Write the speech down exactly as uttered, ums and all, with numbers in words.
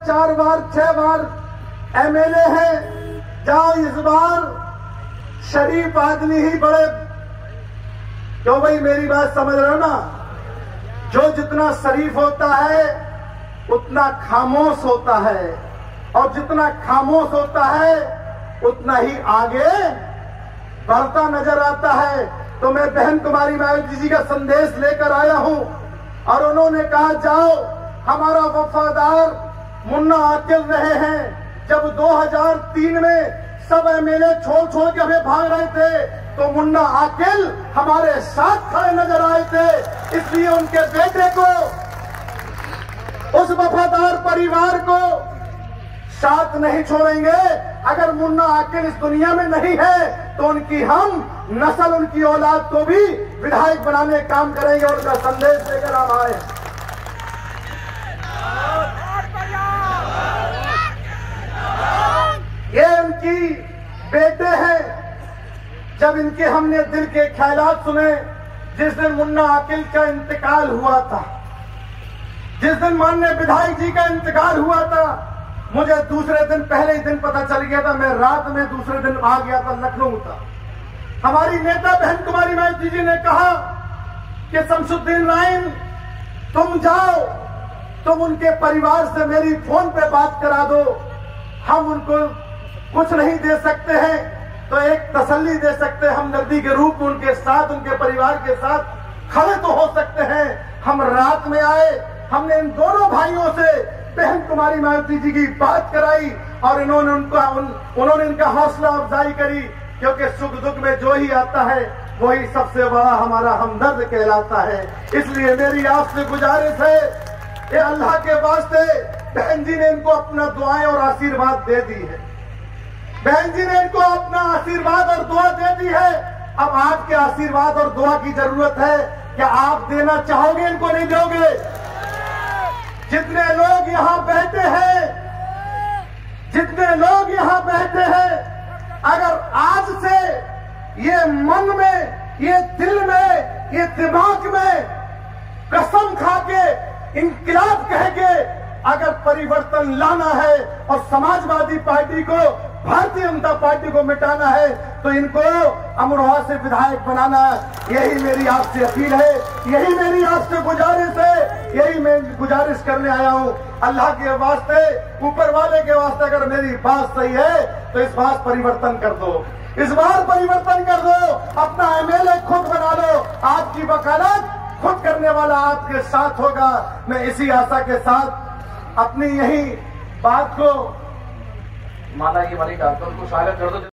चार बार छह बार एमएलए हैं, जाओ इस बार शरीफ आदमी ही बड़े। क्यों भाई, मेरी बात समझ रहे हो ना? जो जितना शरीफ होता है उतना खामोश होता है, और जितना खामोश होता है उतना ही आगे बढ़ता नजर आता है। तो मैं बहन कुमारी मायावती जी का संदेश लेकर आया हूं, और उन्होंने कहा जाओ हमारा वफादार मुन्ना आकिल रहे हैं। जब दो हज़ार तीन में सब एमएलए छोड़ छोड़ के हमें भाग रहे थे तो मुन्ना आकिल हमारे साथ खड़े नजर आए थे। इसलिए उनके बेटे को, उस वफादार परिवार को साथ नहीं छोड़ेंगे। अगर मुन्ना आकिल इस दुनिया में नहीं है तो उनकी हम नस्ल, उनकी औलाद को भी विधायक बनाने का काम करेंगे। और उनका संदेश लेकर हम आए। ये उनकी बेटे हैं। जब इनके हमने दिल के ख्यालात सुने, जिस दिन मुन्ना आकिल का इंतकाल हुआ था, जिस दिन माननीय विधायक जी का इंतकाल हुआ था, मुझे दूसरे दिन, पहले ही दिन पता चल गया था। मैं रात में दूसरे दिन आ गया था, लखनऊ था। हमारी नेता बहन कुमारी मायावती जी ने कहा कि शमसुद्दीन राइन तुम जाओ, तुम उनके परिवार से मेरी फोन पे बात करा दो। हम उनको कुछ नहीं दे सकते हैं तो एक तसल्ली दे सकते हैं। हम नबी के रूप में उनके साथ, उनके परिवार के साथ खड़े तो हो सकते हैं। हम रात में आए, हमने इन दोनों भाइयों से बहन कुमारी मायावती जी की बात कराई, और इन्होंने उनका उन, उन्होंने इनका हौसला अफजाई करी। क्योंकि सुख दुख में जो ही आता है वही सबसे बड़ा हमारा हमदर्द कहलाता है। इसलिए मेरी आपसे गुजारिश है, ये अल्लाह के वास्ते, बहन जी ने इनको अपना दुआएं और आशीर्वाद दे दी है। बहन जी ने इनको अपना आशीर्वाद और दुआ दे दी है। अब आपके आशीर्वाद और दुआ की जरूरत है। क्या आप देना चाहोगे, इनको नहीं दोगे? जितने लोग यहाँ बैठे हैं, जितने लोग यहाँ बैठे हैं, अगर आज से ये मन में, ये दिल में, ये दिमाग में कसम खा के, इंकलाब कह के अगर परिवर्तन लाना है और समाजवादी पार्टी को, भारतीय जनता पार्टी को मिटाना है, तो इनको अमरोहा से विधायक बनाना, यही मेरी आपसे अपील है, यही मेरी आपसे गुजारिश है, यही मैं गुजारिश करने आया हूं। अल्लाह के वास्ते, ऊपर वाले के वास्ते, अगर मेरी बात सही है तो इस बार परिवर्तन कर दो, इस बार परिवर्तन कर दो। अपना एमएलए खुद बना लो, आपकी वकालत खुद करने वाला आपके साथ होगा। मैं इसी आशा के साथ अपनी यही बात को, माला ये वाली डॉक्टर को स्वागत कर दो।